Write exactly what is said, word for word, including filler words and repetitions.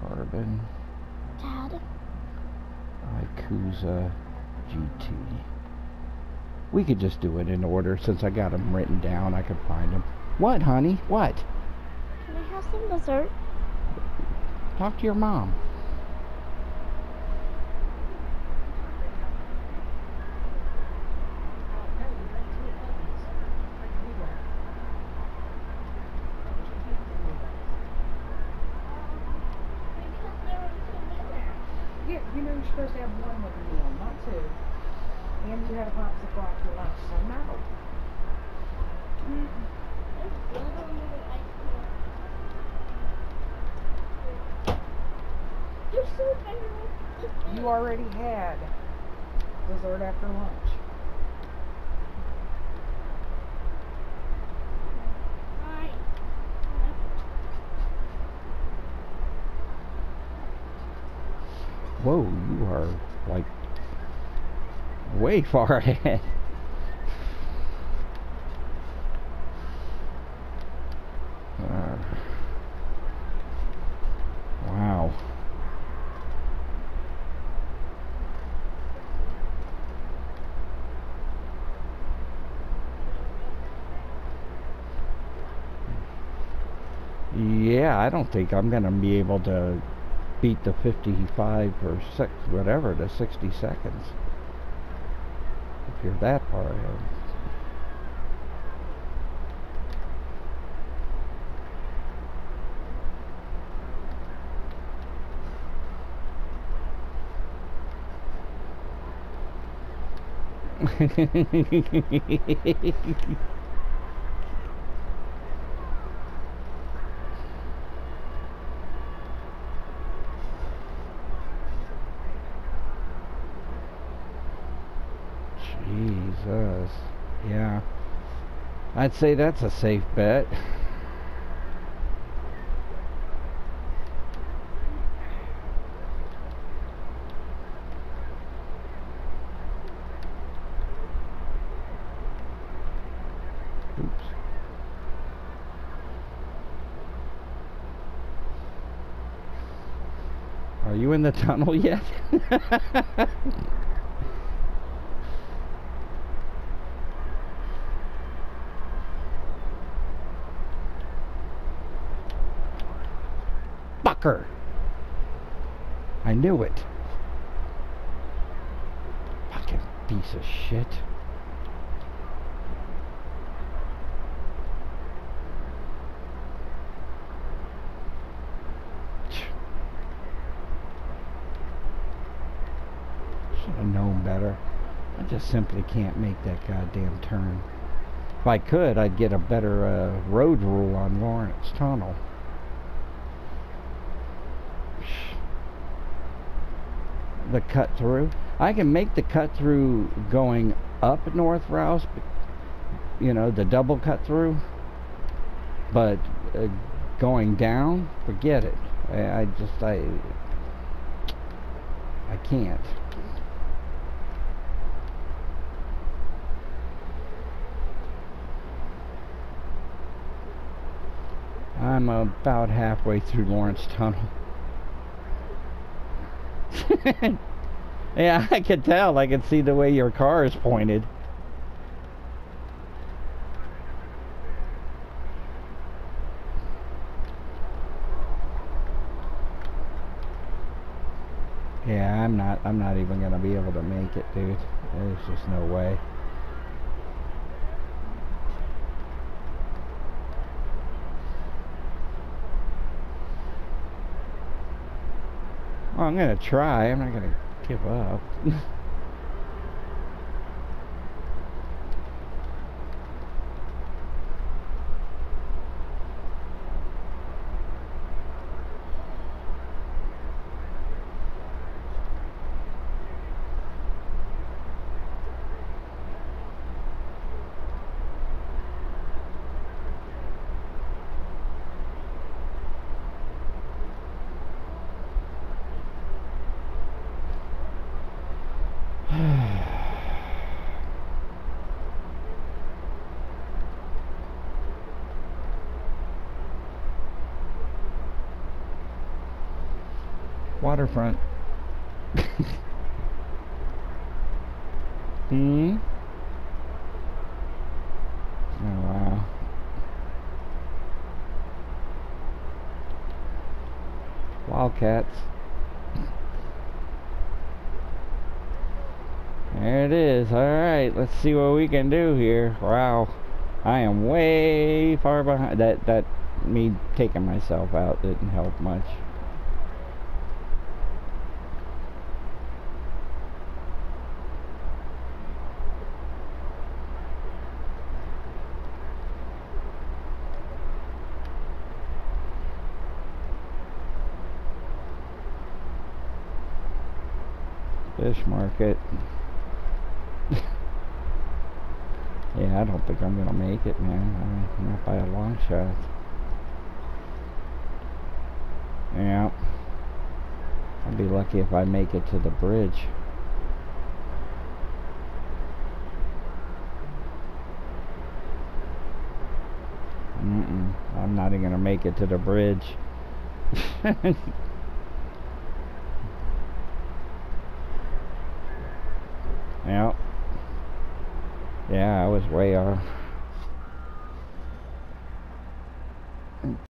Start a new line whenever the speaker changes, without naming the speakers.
Carbon.
Dad.
Yakuza G T. We could just do it in order since I got them written down. I could find them. What, honey? What?
Can I have some dessert?
Talk to your mom.
Yeah, you know you're supposed to have one with a meal, not two. And you had a popsicle after lunch, so no. You already had dessert after lunch.
Whoa, you are like way far ahead. Uh, wow. Yeah, I don't think I'm gonna be able to beat the fifty-five or six, whatever, to sixty seconds. If you're that far ahead. Jesus. Yeah. I'd say that's a safe bet. Oops. Are you in the tunnel yet? Fucker! I knew it. Fucking piece of shit. Should have known better. I just simply can't make that goddamn turn. If I could, I'd get a better uh, road rule on Lawrence Tunnel. The cut through. I can make the cut through going up North Rouse, you know, the double cut through. But uh, going down, forget it. I, I just, I, I can't. I'm about halfway through Lawrence Tunnel. Yeah, I can tell. I can see the way your car is pointed. Yeah, I'm not I'm not even gonna be able to make it, dude. There's just no way. Well, I'm gonna try. I'm not gonna give up. Waterfront. Hmm? Oh, wow. Wildcats. There it is. Alright, let's see what we can do here. Wow. I am way far behind. That, that, me taking myself out didn't help much. Fish market. Yeah, I don't think I'm gonna make it, man. I mean, not by a long shot. Yeah. I'll be lucky if I make it to the bridge. Mm-mm. I'm not even gonna make it to the bridge. Yeah. Yeah, I was way off.